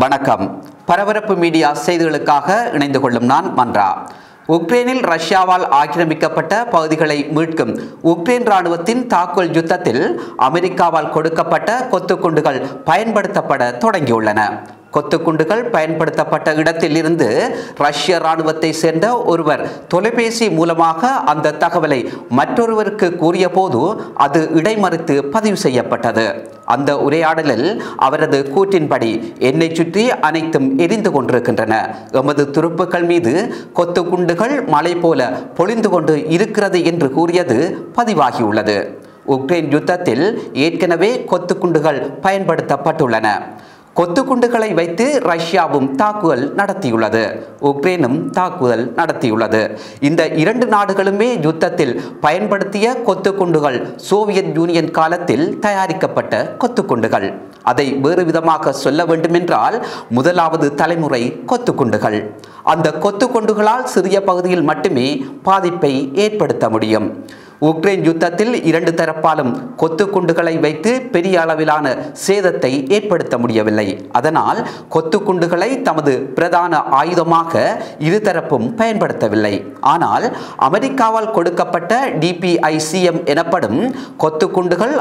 வணக்கம். பரபரப்பு மீடியா செய்திகளுக்காக இணைந்து கொள்ளும் நான் மன்றா. உக்ரைனில் ரஷ்யாவால் ஆக்கிரமிக்கப்பட்ட பகுதிகளை மீட்கும் உக்ரைன் ராணுவத்தின் தாக்குதல் யுத்தத்தில் அமெரிக்காவால் கொடுக்கப்பட்ட கொத்துக்குண்டுகள் பயன்படுத்தப்பட தொடங்கியுள்ளன. கொத்துக்குண்டுகள் பயன்படுத்தப்பட்ட இடத்தில் இருந்து ரஷ்ய ராணுவத்தை சேர்ந்த ஒருவர் தொலைபேசி மூலமாக அந்த தகவலை மற்றொருவருக்கு கூறிய போது அது இடைமறித்து பதிவு செய்யப்பட்டது. அந்த உரையாடலில் அவரது கூற்றின்படி என்னை சுற்றி அனைத்தும் எரிந்து கொண்டிருக்கின்றன, எமது துருப்புக்கள் மீது கொத்துக்குண்டுகள் மழை போல பொழிந்து கொண்டு இருக்கிறது என்று கூறியது பதிவாகியுள்ளது. உக்ரைன் யுத்தத்தில் ஏற்கனவே கொத்துக்குண்டுகள் பயன்படுத்தப்பட்டுள்ளன. கொத்துக்குண்டுகளை வைத்து ரஷ்யாவும் தாக்குதல் நடத்தியுள்ளது, உக்ரைனும் தாக்குதல் நடத்தியுள்ளது. இந்த இரண்டு நாடுகளுமே யுத்தத்தில் பயன்படுத்திய கொத்துக்குண்டுகள் சோவியத் யூனியன் காலத்தில் தயாரிக்கப்பட்ட கொத்துக்குண்டுகள். அதை வேறு விதமாக சொல்ல வேண்டுமென்றால் முதலாவது தலைமுறை கொத்துக்குண்டுகள். அந்த கொத்துக்குண்டுகளால் சிறிய பகுதியில் மட்டுமே பாதிப்பை ஏற்படுத்த முடியும். உக்ரைன் யுத்தத்தில் இரண்டு தரப்பாலும் கொத்துக்குண்டுகளை வைத்து பெரிய அளவிலான சேதத்தை ஏற்படுத்த முடியவில்லை. அதனால் கொத்துக்குண்டுகளை தமது பிரதான ஆயுதமாக இருதரப்பும் பயன்படுத்தவில்லை. ஆனால் அமெரிக்காவால் கொடுக்கப்பட்ட DPICM எனப்படும் கொத்துக்குண்டுகள்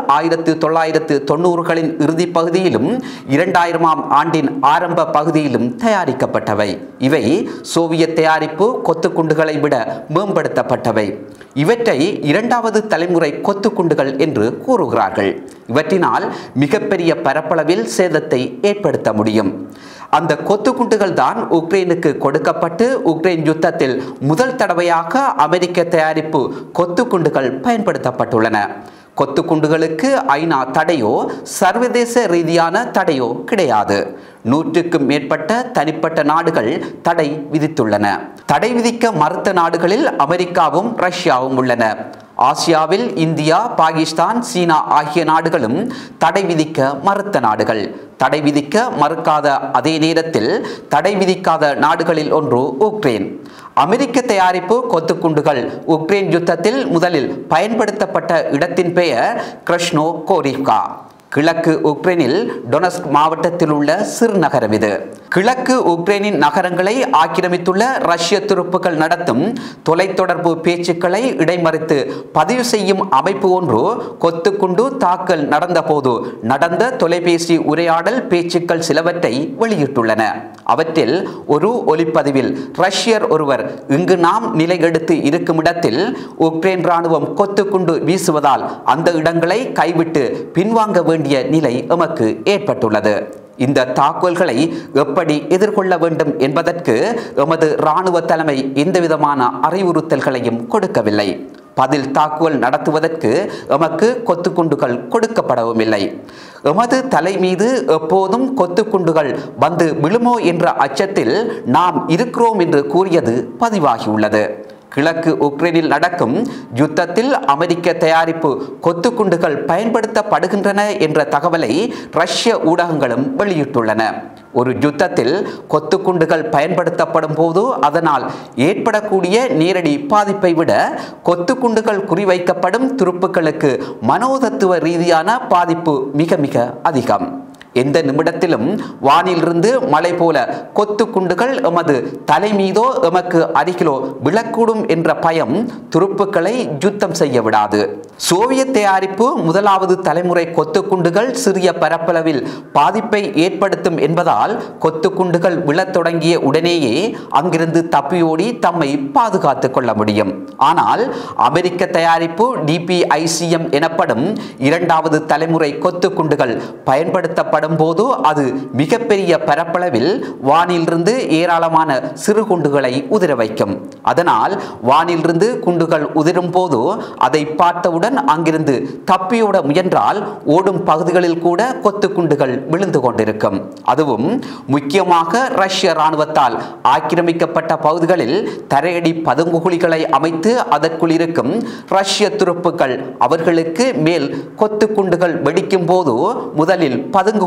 1990களின் இறுதி பகுதியிலும் 2000ஆம் ஆண்டின் ஆரம்ப பகுதியிலும் தயாரிக்கப்பட்டவை. இவை சோவியத் தயாரிப்பு கொத்துக்குண்டுகளை விட மேம்படுத்தப்பட்டவை. இவற்றை இரண்டாவது தலைமுறை கொத்துக்குண்டுகள் என்று கூறுகிறார்கள். இவற்றினால் மிகப்பெரிய பரப்பளவில் சேதத்தை ஏற்படுத்த முடியும். அந்த கொத்துக்குண்டுகள் தான் உக்ரைனுக்கு கொடுக்கப்பட்டு உக்ரைன் யுத்தத்தில் முதல் தடவையாக அமெரிக்க தயாரிப்பு கொத்துக்குண்டுகள் பயன்படுத்தப்பட்டுள்ளன. கொத்துக்குண்டுகளுக்கு ஐநா தடையோ சர்வதேச ரீதியான தடையோ கிடையாது. 100க்கும் மேற்பட்ட தனிப்பட்ட நாடுகள் தடை விதித்துள்ளன. தடை விதிக்க மறுத்த நாடுகளில் அமெரிக்காவும் ரஷ்யாவும் உள்ளன. ஆசியாவில் இந்தியா, பாகிஸ்தான், சீனா ஆகிய நாடுகளும் தடை விதிக்க மறுத்த நாடுகள். தடை விதிக்க மறுக்காத அதே நேரத்தில் தடை விதிக்காத நாடுகளில் ஒன்று உக்ரைன். அமெரிக்க தயாரிப்பு கொத்துக்குண்டுகள் உக்ரைன் யுத்தத்தில் முதலில் பயன்படுத்தப்பட்ட இடத்தின் பெயர் கிரஸ்னோகோரிவ்கா. கிழக்கு உக்ரைனில் டொனஸ்க் மாவட்டத்தில் உள்ள சிறு நகரம் இது. கிழக்கு உக்ரைனின் நகரங்களை ஆக்கிரமித்துள்ள ரஷ்ய துருப்புக்கள் நடத்தும் தொலைத்தொடர்பு பேச்சுக்களை இடைமறித்து பதிவு செய்யும் அமைப்பு ஒன்று கொத்துக்குண்டு தாக்கல் நடந்தபோது நடந்த தொலைபேசி உரையாடல் பேச்சுக்கள் சிலவற்றை வெளியிட்டுள்ளன. அவற்றில் ஒரு ஒலிப்பதிவில் ரஷ்யர் ஒருவர், இங்கு நாம் நிலை எடுத்து இருக்கும் இடத்தில் உக்ரைன் ராணுவம் கொத்துக்குண்டு வீசுவதால் அந்த இடங்களை கைவிட்டு பின்வாங்க வேண்டிய நிலை எமக்கு ஏற்பட்டுள்ளது. இந்த தாக்குதல்களை எப்படி எதிர்கொள்ள வேண்டும் என்பதற்கு எமது இராணுவ தலைமை எந்தவிதமான அறிவுறுத்தல்களையும் கொடுக்கவில்லை. பதில் தாக்குதல் நடத்துவதற்கு எமக்கு கொத்துக்குண்டுகள் கொடுக்கப்படவும் இல்லை. எமது தலை மீது எப்போதும் கொத்துக்குண்டுகள் வந்து விழுமோ என்ற அச்சத்தில் நாம் இருக்கிறோம் என்று கூறியது பதிவாகியுள்ளது. கிழக்கு உக்ரைனில் நடக்கும் யுத்தத்தில் அமெரிக்க தயாரிப்பு கொத்துக்குண்டுகள் பயன்படுத்தப்படுகின்றன என்ற தகவலை ரஷ்ய ஊடகங்களும் வெளியிட்டுள்ளன. ஒரு யுத்தத்தில் கொத்துக்குண்டுகள் பயன்படுத்தப்படும் போது அதனால் ஏற்படக்கூடிய நேரடி பாதிப்பை விட கொத்துக்குண்டுகள் குறிவைக்கப்படும் துருப்புக்களுக்கு மனோதத்துவ ரீதியான பாதிப்பு மிக மிக அதிகம். எந்த நிமிடத்திலும் வானிலிருந்து மழை போல கொத்துக்குண்டுகள் எமது தலை மீதோ எமக்கு அருகிலோ விழக்கூடும் என்ற பயம் துருப்புக்களை யுத்தம் செய்ய விடாது. சோவியத் தயாரிப்பு முதலாவது தலைமுறை கொத்துக்குண்டுகள் சிறிய பரப்பளவில் பாதிப்பை ஏற்படுத்தும் என்பதால் கொத்துக்குண்டுகள் விழத் தொடங்கிய உடனேயே அங்கிருந்து தப்பியோடி தம்மை பாதுகாத்துக் கொள்ள முடியும். ஆனால் அமெரிக்க தயாரிப்பு DPICM எனப்படும் இரண்டாவது தலைமுறை கொத்துக்குண்டுகள் பயன்படுத்தப்படும் போது அது மிகப்பெரிய பரப்பளவில் வானிலிருந்து ஏராளமான சிறு குண்டுகளை உதிர வைக்கும். அதனால் வானிலிருந்து குண்டுகள் உதிரும் போது அதை பார்த்தவுடன் அங்கிருந்து தப்பியோட முயன்றால் ஓடும் பகுதிகளில் கூட கொத்துக்குண்டுகள் விழுந்து கொண்டிருக்கும். அதுவும் முக்கியமாக ரஷ்ய இராணுவத்தால் ஆக்கிரமிக்கப்பட்ட பகுதிகளில் தரையடி பதுங்குகுழிகளை அமைத்து அதற்குள் இருக்கும் ரஷ்ய துருப்புக்கள் அவர்களுக்கு மேல் கொத்துக்குண்டுகள் வெடிக்கும் போது முதலில் பதுங்கு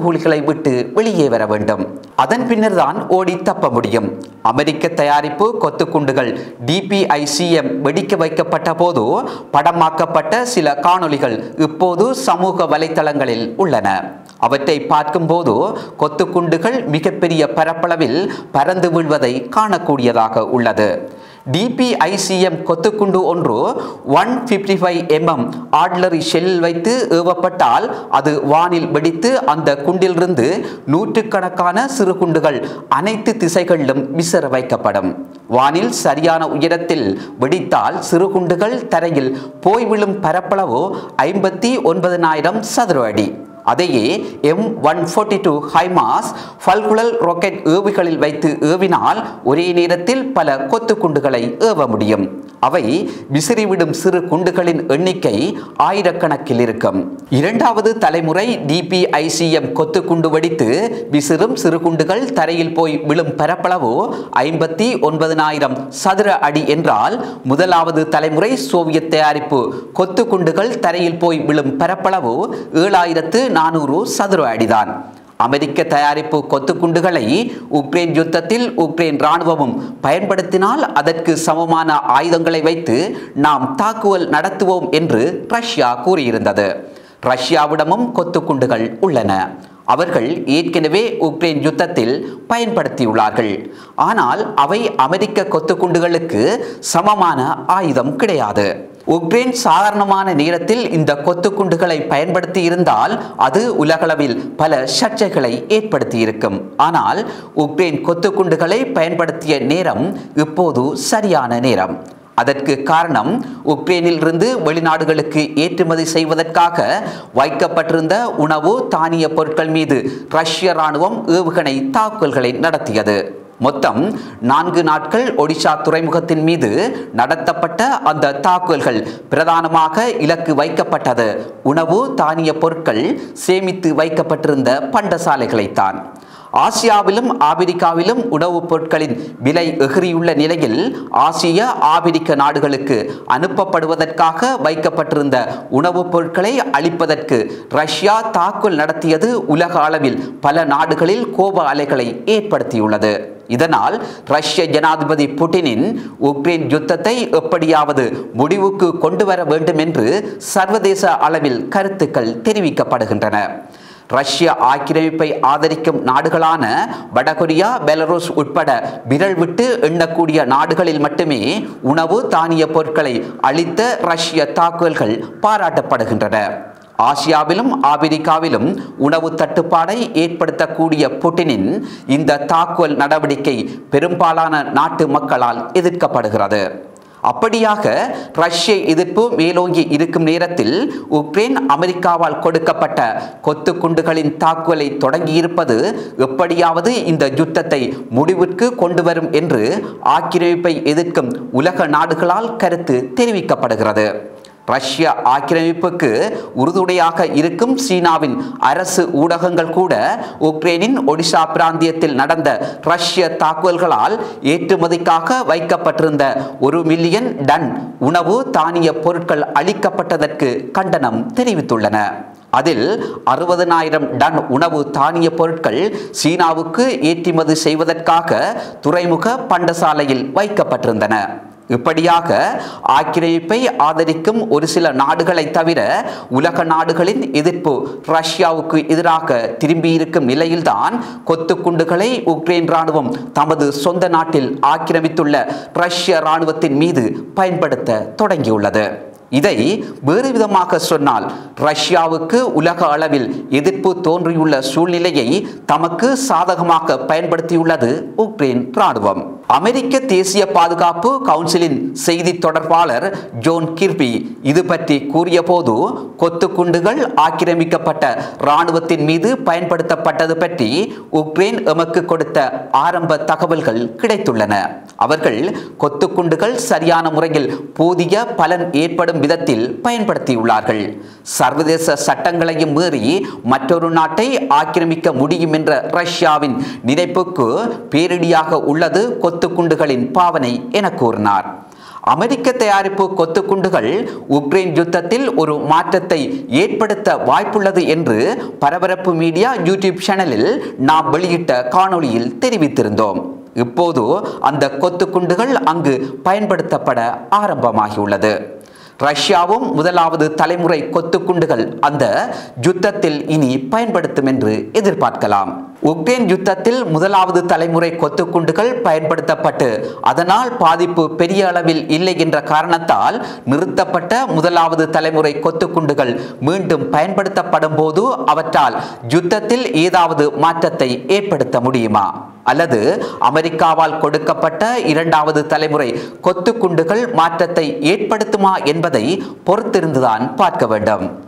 பதுங்குகுழிகளை விட்டு வெளியே வர வேண்டும். அதன் பின்னர் தான் ஓடி தப்ப முடியும். அமெரிக்க தயாரிப்பு கொத்துக்குண்டுகள் DPICM வெடிக்க வைக்கப்பட்ட போது படமாக்கப்பட்ட சில காணொளிகள் இப்போது சமூக வலைத்தளங்களில் உள்ளன. அவற்றை பார்க்கும்போது கொத்துக்குண்டுகள் மிகப்பெரிய பரப்பளவில் பறந்து வீழ்வதை காணக்கூடியதாக உள்ளது. DPICM கொத்துக்குண்டு ஒன்று 155 ஆர்டிலரி ஷெல்லில் வைத்து ஏவப்பட்டால் அது வானில் வெடித்து அந்த குண்டிலிருந்து நூற்றுக்கணக்கான சிறு குண்டுகள் அனைத்து திசைகளிலும் விசிற வைக்கப்படும். வானில் சரியான உயரத்தில் வெடித்தால் சிறு குண்டுகள் தரையில் போய் விழும் பரப்பளவு 59,000 சதுர அடி. அதையே M142 ஹைமாஸ் பல்குழல் ராக்கெட் ஏவுகளில் வைத்து ஏவினால் ஒரே நேரத்தில் பல கொத்துக்குண்டுகளை ஏவ முடியும். அவை விசிறிவிடும் சிறு குண்டுகளின் எண்ணிக்கை ஆயிரக்கணக்கில் இருக்கும். இரண்டாவது தலைமுறை DPICM கொத்துக்குண்டு வெடித்து விசிறும் சிறு குண்டுகள் தரையில் போய் விழும் பரப்பளவு 59,000 சதுர அடி என்றால், முதலாவது தலைமுறை சோவியத் தயாரிப்பு கொத்துக்குண்டுகள் தரையில் போய் விழும் பரப்பளவு 7,400 சதுர அடிதான். அமெரிக்க தயாரிப்பு கொத்துக்குண்டுகளை உக்ரைன் யுத்தத்தில் உக்ரைன் இராணுவமும் பயன்படுத்தினால் அதற்கு சமமான ஆயுதங்களை வைத்து நாம் தாக்குதல் நடத்துவோம் என்று ரஷ்யா கூறியிருந்தது. ரஷ்யாவிடமும் கொத்துக்குண்டுகள் உள்ளன. அவர்கள் ஏற்கனவே உக்ரைன் யுத்தத்தில் பயன்படுத்தியுள்ளார்கள். ஆனால் அவை அமெரிக்க கொத்துக்குண்டுகளுக்கு சமமான ஆயுதம் கிடையாது. உக்ரைன் சாதாரணமான நேரத்தில் இந்த கொத்துக்குண்டுகளை பயன்படுத்தி இருந்தால் அது உலகளவில் பல சர்ச்சைகளை ஏற்படுத்தி இருக்கும். ஆனால் உக்ரைன் கொத்துக்குண்டுகளை பயன்படுத்திய நேரம் இப்போது சரியான நேரம். அதற்கு காரணம், உக்ரைனில் இருந்து வெளிநாடுகளுக்கு ஏற்றுமதி செய்வதற்காக வைக்கப்பட்டிருந்த உணவு தானிய பொருட்கள் மீது ரஷ்ய இராணுவம் ஏவுகணை தாக்குதல்களை நடத்தியது. மொத்தம் 4 நாட்கள் ஒடிஷா துறைமுகத்தின் மீது நடத்தப்பட்ட அந்த தாக்குதல்கள் பிரதானமாக இலக்கு வைக்கப்பட்டது உணவு தானிய பொருட்கள் சேமித்து வைக்கப்பட்டிருந்த பண்டசாலைகளைத்தான். ஆசியாவிலும் ஆப்பிரிக்காவிலும் உணவுப் பொருட்களின் விலை எகிறியுள்ள நிலையில் ஆசிய ஆப்பிரிக்க நாடுகளுக்கு அனுப்பப்படுவதற்காக வைக்கப்பட்டிருந்த உணவுப் பொருட்களை அளிப்பதற்கு ரஷ்யா தாக்குதல் நடத்தியது உலக அளவில் பல நாடுகளில் கோப அலைகளை ஏற்படுத்தியுள்ளது. இதனால் ரஷ்ய ஜனாதிபதி புட்டினின் உக்ரைன் யுத்தத்தை எப்படியாவது முடிவுக்கு கொண்டு வர வேண்டும் என்று சர்வதேச அளவில் கருத்துக்கள் தெரிவிக்கப்படுகின்றன. ரஷ்ய ஆக்கிரமிப்பை ஆதரிக்கும் நாடுகளான வடகொரியா, பெலருஸ் உட்பட விரல் விட்டு எண்ணக்கூடிய நாடுகளில் மட்டுமே உணவு தானிய பொருட்களை அளித்த ரஷ்ய தாக்குதல்கள் பாராட்டப்படுகின்றன. ஆசியாவிலும் ஆப்பிரிக்காவிலும் உணவு தட்டுப்பாடை ஏற்படுத்தக்கூடிய புட்டினின் இந்த தாக்குதல் நடவடிக்கை பெரும்பாலான நாட்டு மக்களால் எதிர்க்கப்படுகிறது. அப்படியாக ரஷ்ய எதிர்ப்பு மேலோங்கி இருக்கும் நேரத்தில் உக்ரைன் அமெரிக்காவால் கொடுக்கப்பட்ட கொத்துக்குண்டுகளின் தாக்குதலை தொடங்கியிருப்பது எப்படியாவது இந்த யுத்தத்தை முடிவிற்கு கொண்டு வரும் என்று ஆக்கிரமிப்பை எதிர்க்கும் உலக நாடுகளால் கருத்து தெரிவிக்கப்படுகிறது. ரஷ்ய ஆக்கிரமிப்புக்கு உறுதுணையாக இருக்கும் சீனாவின் அரசு ஊடகங்கள் கூட உக்ரைனின் ஒடிஷா பிராந்தியத்தில் நடந்த ரஷ்ய தாக்குதல்களால் ஏற்றுமதிக்காக வைக்கப்பட்டிருந்த 1 மில்லியன் டன் உணவு தானிய பொருட்கள் அளிக்கப்பட்டதற்கு கண்டனம் தெரிவித்துள்ளன. அதில் 60,000 டன் உணவு தானிய பொருட்கள் சீனாவுக்கு ஏற்றுமதி செய்வதற்காக துறைமுக பண்டசாலையில் வைக்கப்பட்டிருந்தன. இப்படியாக ஆக்கிரமிப்பை ஆதரிக்கும் ஒரு சில நாடுகளை தவிர உலக நாடுகளின் எதிர்ப்பு ரஷ்யாவுக்கு எதிராக திரும்பியிருக்கும் நிலையில்தான் கொத்துக்குண்டுகளை உக்ரைன் இராணுவம் தமது சொந்த நாட்டில் ஆக்கிரமித்துள்ள ரஷ்ய இராணுவத்தின் மீது பயன்படுத்த தொடங்கியுள்ளது. இதை வேறு விதமாக சொன்னால், ரஷ்யாவுக்கு உலக அளவில் எதிர்ப்பு தோன்றியுள்ள சூழ்நிலையை தமக்கு சாதகமாக பயன்படுத்தியுள்ளது உக்ரைன் இராணுவம். அமெரிக்க தேசிய பாதுகாப்பு கவுன்சிலின் செய்தி தொடர்பாளர் ஜோன் கிர்பி இது பற்றி கூறிய போது, கொத்துக்குண்டுகள் ஆக்கிரமிக்கப்பட்ட இராணுவத்தின் மீது பயன்படுத்தப்பட்டது பற்றி உக்ரைன் எமக்கு கொடுத்த ஆரம்ப தகவல்கள் கிடைத்துள்ளன. அவர்கள் கொத்துக்குண்டுகள் சரியான முறையில் போதிய பலன் ஏற்படும் விதத்தில் பயன்படுத்தியுள்ளார்கள். சர்வதேச சட்டங்களையும் மீறி மற்றொரு நாட்டை ஆக்கிரமிக்க முடியும் என்ற ரஷ்யாவின் நினைப்புக்கு பேரிடியாக உள்ளது கொத்துக்குண்டுகளின் பாவனை என கூறினார். அமெரிக்க தயாரிப்பு கொத்துக்குண்டுகள் உக்ரைன் யுத்தத்தில் ஒரு மாற்றத்தை ஏற்படுத்த வாய்ப்புள்ளது என்று பரபரப்பு மீடியா யூடியூப் சேனலில் நாம் வெளியிட்ட காணொளியில் தெரிவித்திருந்தோம். இப்போது அந்த கொத்துக்குண்டுகள் அங்கு பயன்படுத்தப்பட ஆரம்பமாகியுள்ளது. ரஷ்யாவும் முதலாவது தலைமுறை கொத்துக்குண்டுகள் அந்த யுத்தத்தில் இனி பயன்படுத்தும் என்று எதிர்பார்க்கலாம். உக்ரைன் யுத்தத்தில் முதலாவது தலைமுறை கொத்துக்குண்டுகள் பயன்படுத்தப்பட்டு அதனால் பாதிப்பு பெரிய அளவில் இல்லை என்ற காரணத்தால் நிறுத்தப்பட்ட முதலாவது தலைமுறை கொத்துக்குண்டுகள் மீண்டும் பயன்படுத்தப்படும் போது அவற்றால் யுத்தத்தில் ஏதாவது மாற்றத்தை ஏற்படுத்த முடியுமா, அல்லது அமெரிக்காவால் கொடுக்கப்பட்ட இரண்டாவது தலைமுறை கொத்துக்குண்டுகள் மாற்றத்தை ஏற்படுத்துமா என்பதை பொறுத்திருந்துதான் பார்க்க வேண்டும்.